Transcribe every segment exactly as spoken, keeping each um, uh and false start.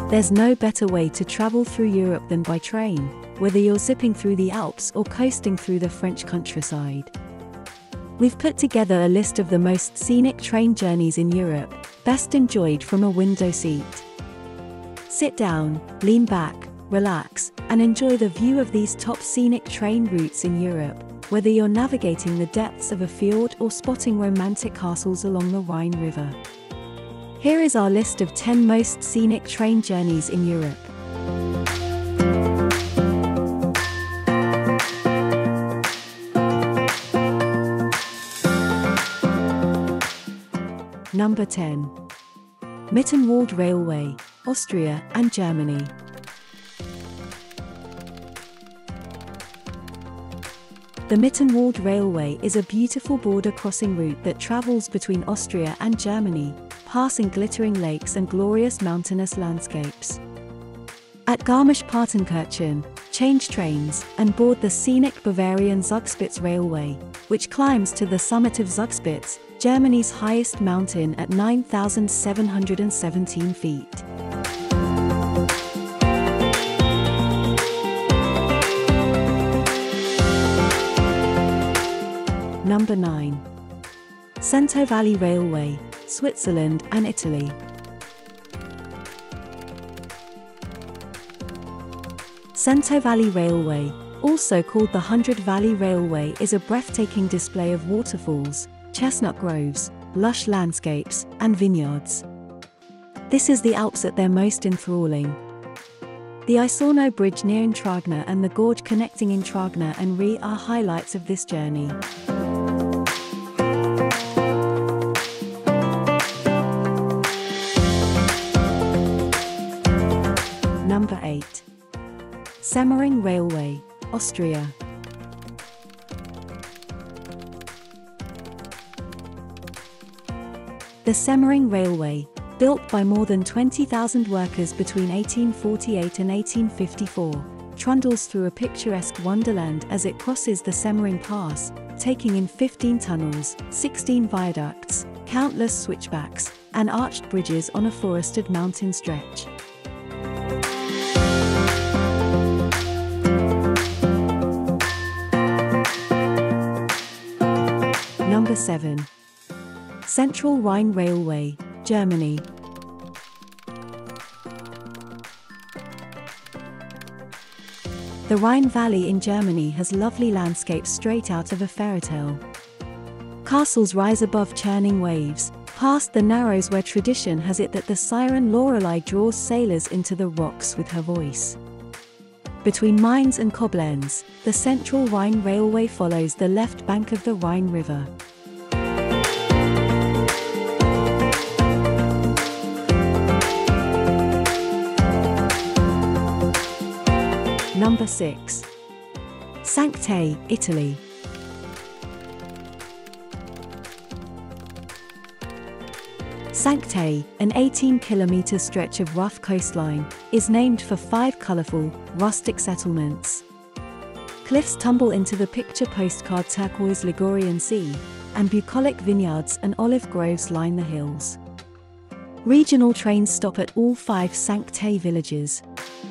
There's no better way to travel through Europe than by train, whether you're zipping through the Alps or coasting through the French countryside. We've put together a list of the most scenic train journeys in Europe, best enjoyed from a window seat. Sit down, lean back, relax, and enjoy the view of these top scenic train routes in Europe, whether you're navigating the depths of a fjord or spotting romantic castles along the Rhine River. Here is our list of ten most scenic train journeys in Europe. Number ten. Mittenwald Railway, Austria and Germany. The Mittenwald Railway is a beautiful border-crossing route that travels between Austria and Germany, passing glittering lakes and glorious mountainous landscapes. At Garmisch-Partenkirchen, change trains and board the scenic Bavarian Zugspitze Railway, which climbs to the summit of Zugspitze, Germany's highest mountain at nine thousand seven hundred seventeen feet. Number nine. Centovalli Railway, Switzerland and Italy. Centovalli Railway, also called the Hundred Valley Railway, is a breathtaking display of waterfalls, chestnut groves, lush landscapes, and vineyards. This is the Alps at their most enthralling. The Isorno Bridge near Intragna and the gorge connecting Intragna and Rhe are highlights of this journey. Number eight. Semmering Railway, Austria. The Semmering Railway, built by more than twenty thousand workers between eighteen forty-eight and eighteen fifty-four, trundles through a picturesque wonderland as it crosses the Semmering Pass, taking in fifteen tunnels, sixteen viaducts, countless switchbacks, and arched bridges on a forested mountain stretch. Number seven. Central Rhine Railway, Germany. The Rhine Valley in Germany has lovely landscapes straight out of a fairy tale. Castles rise above churning waves, past the narrows where tradition has it that the siren Lorelei draws sailors into the rocks with her voice. Between Mainz and Koblenz, the Central Rhine Railway follows the left bank of the Rhine River. Number six. Cinque Terre, Italy. Cinque Terre, an eighteen kilometer stretch of rough coastline, is named for five colorful, rustic settlements. Cliffs tumble into the picture postcard turquoise Ligurian Sea, and bucolic vineyards and olive groves line the hills. Regional trains stop at all five Cinque Terre villages.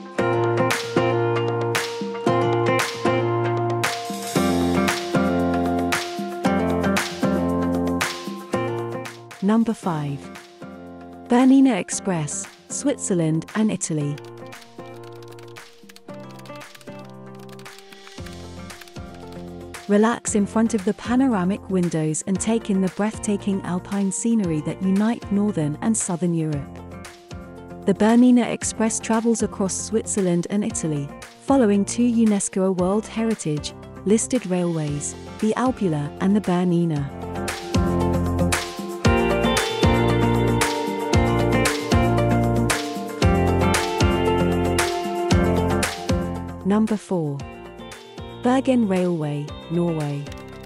Number five. Bernina Express, Switzerland and Italy. Relax in front of the panoramic windows and take in the breathtaking alpine scenery that unite northern and southern Europe. The Bernina Express travels across Switzerland and Italy, following two UNESCO World Heritage listed railways, the Albula and the Bernina. Number four. Bergen Railway, Norway.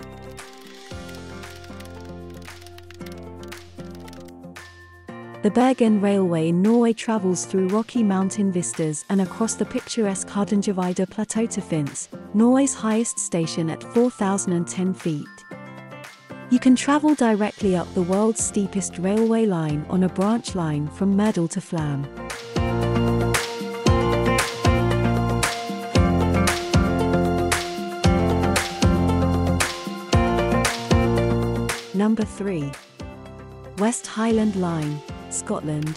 The Bergen Railway in Norway travels through rocky mountain vistas and across the picturesque Hardangervidda Plateau to Finns, Norway's highest station at four thousand ten feet. You can travel directly up the world's steepest railway line on a branch line from Merdal to Flåm. Number three. West Highland Line, Scotland.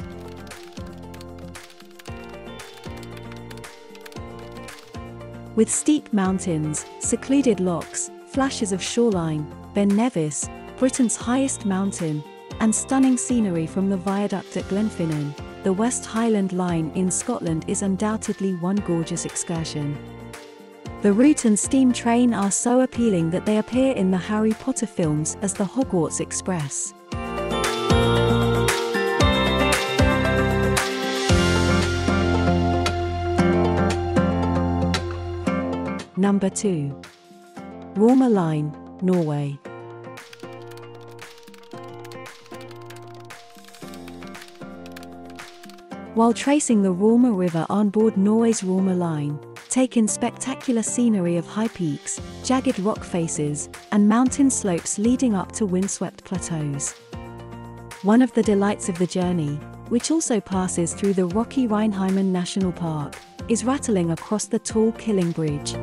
With steep mountains, secluded lochs, flashes of shoreline, Ben Nevis, Britain's highest mountain, and stunning scenery from the viaduct at Glenfinnan, the West Highland Line in Scotland is undoubtedly one gorgeous excursion. The route and steam train are so appealing that they appear in the Harry Potter films as the Hogwarts Express. Number two. Rauma Line, Norway. While tracing the Rauma River on board Norway's Rauma Line, take in spectacular scenery of high peaks, jagged rock faces, and mountain slopes leading up to windswept plateaus. One of the delights of the journey, which also passes through the rocky Rheinheimen National Park, is rattling across the tall Killing Bridge.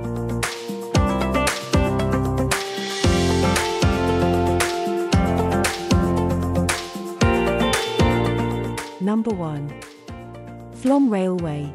Number one. Flåm Railway.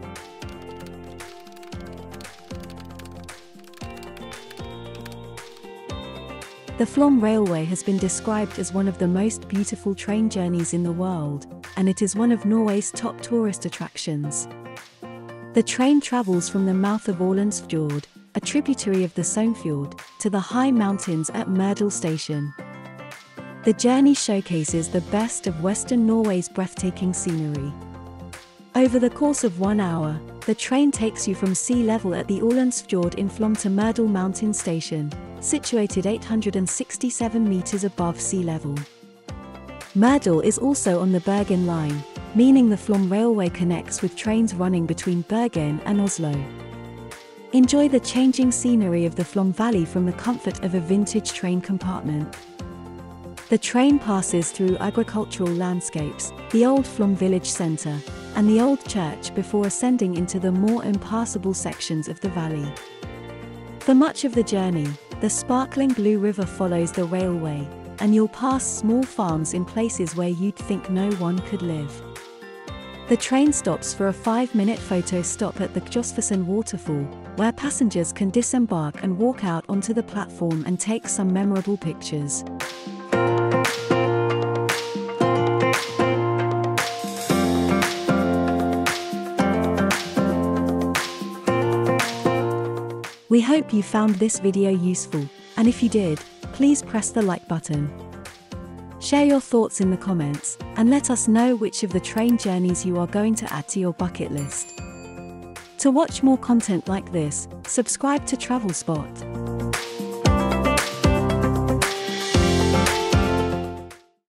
The Flåm Railway has been described as one of the most beautiful train journeys in the world, and it is one of Norway's top tourist attractions. The train travels from the mouth of Ålands Fjord, a tributary of the Sognefjord, to the high mountains at Myrdal Station. The journey showcases the best of Western Norway's breathtaking scenery. Over the course of one hour, the train takes you from sea level at the Ålands Fjord in Flåm to Myrdal Mountain Station, situated eight hundred sixty-seven meters above sea level. Myrdal is also on the Bergen Line, meaning the Flåm Railway connects with trains running between Bergen and Oslo. Enjoy the changing scenery of the Flåm Valley from the comfort of a vintage train compartment. The train passes through agricultural landscapes, the old Flåm village centre, and the old church before ascending into the more impassable sections of the valley. For much of the journey, the sparkling blue river follows the railway, and you'll pass small farms in places where you'd think no one could live. The train stops for a five-minute photo stop at the Kjosfossen waterfall, where passengers can disembark and walk out onto the platform and take some memorable pictures. We hope you found this video useful, and if you did, please press the like button. Share your thoughts in the comments, and let us know which of the train journeys you are going to add to your bucket list. To watch more content like this, subscribe to Travel Spot.